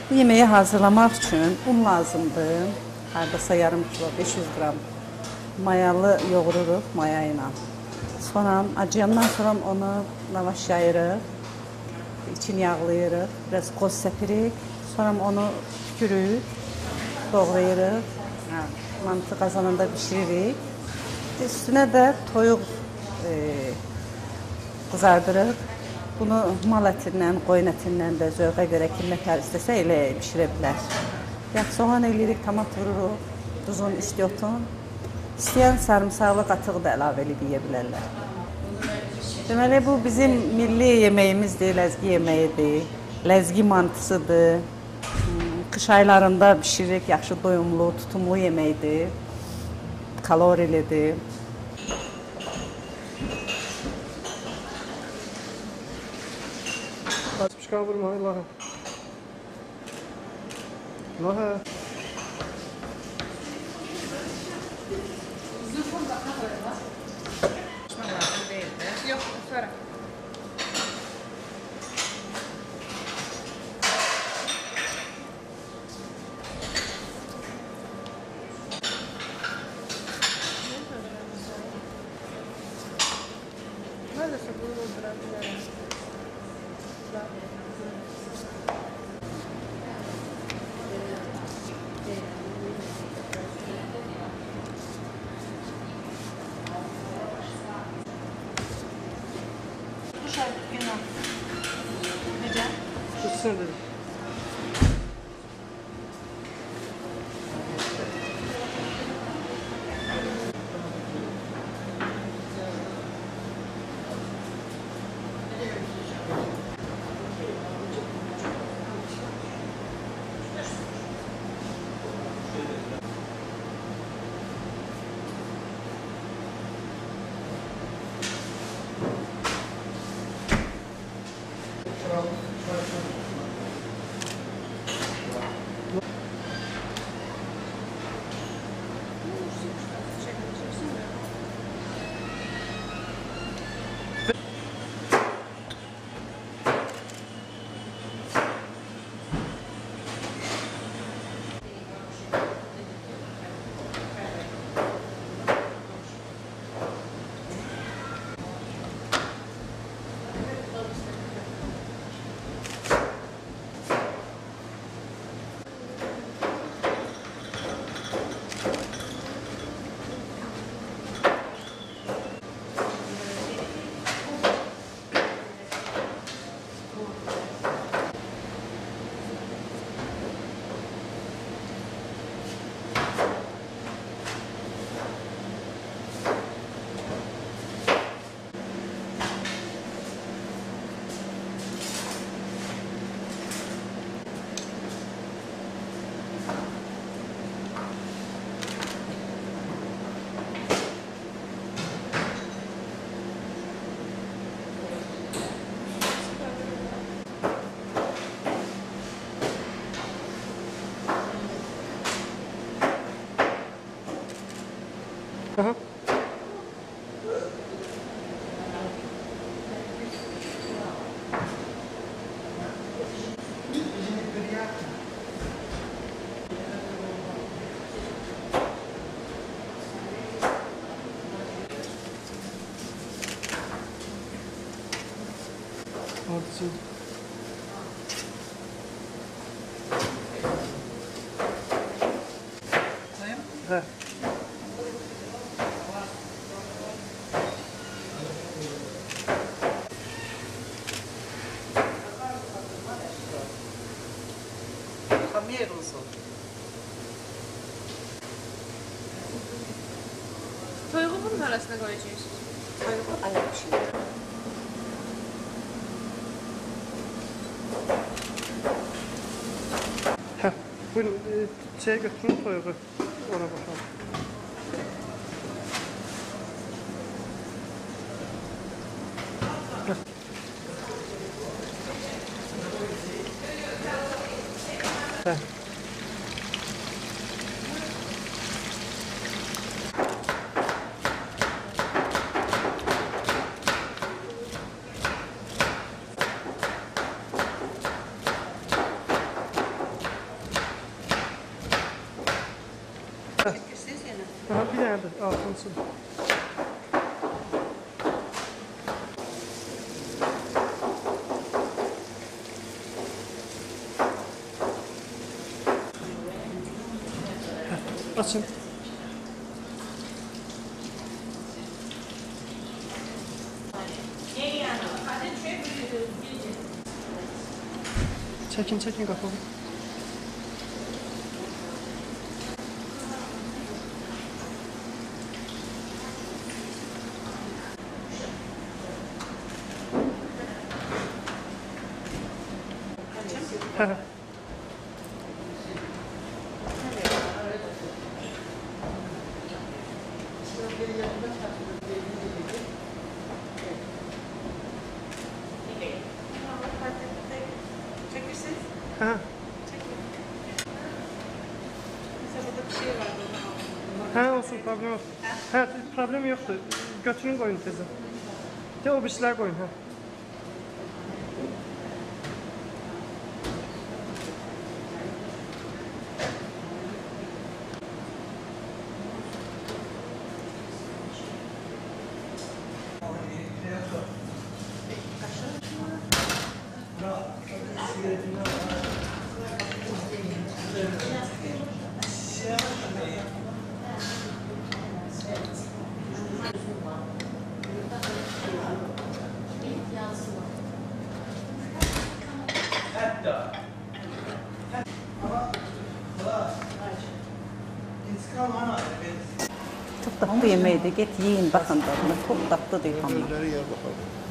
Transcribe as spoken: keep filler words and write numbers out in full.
Bu yemeği hazırlamak için un lazımdır. Hardasa yarım kilo, beş yüz gram mayalı yoğururuz mayayla. Sonra acıyandan sonra onu lavaş yayırıq, içini yağlayırıq, biraz qoz səpirik. Sonra onu tükürük, doğrayırıq, mantı qazanında pişiririk. Üstüne de toyuq e, qızardırıq. Bunu mal ətindən, qoyun ətindən də zövqə görə kim nətər istəsə elə pişirə bilər. Yaxşı soğan eləyirik, tomat vururuq, duzun, istiotun. İstəyən sarımsaqlı qatıq da əlavə edib yeyə bilərlər. Deməli, bu bizim milli yeməyimizdir, ləzgi yeməyidir, ləzgi mantısıdır. Qış aylarında pişiririk, yaxşı doyumlu, tutumlu yeməkdir, kalorilidir. Çıkan vurma Allah'a. Allah'a. Yok, sonra. Neredeyse bunu öldürebilirim. Tutsun dedim. Aha. Artı. He. Hamiyet olsun. Toyuğu bunun arasına koyacağız. Toyuğu ayrı pişiririk. Heh. Buyurun e, şeye götürün toyuğu. Ona bakalım. Gel. Heh. Ha, bir dənə də altıncı. Hə, açın. Çəkin, çəkin qapını. Hə. Çekirsiniz. Hə. Mesela burada bir şey var. Hə, olsun, problem yoxdur. Hə, problem yoxdur. Götürün qoyun tezə. De o birisilər qoyun, hə. Çok tatlı yemeğiydi. Get yiyin bakın tadına. Çok tatlı değil hamur. Öbürleri yer bakalım.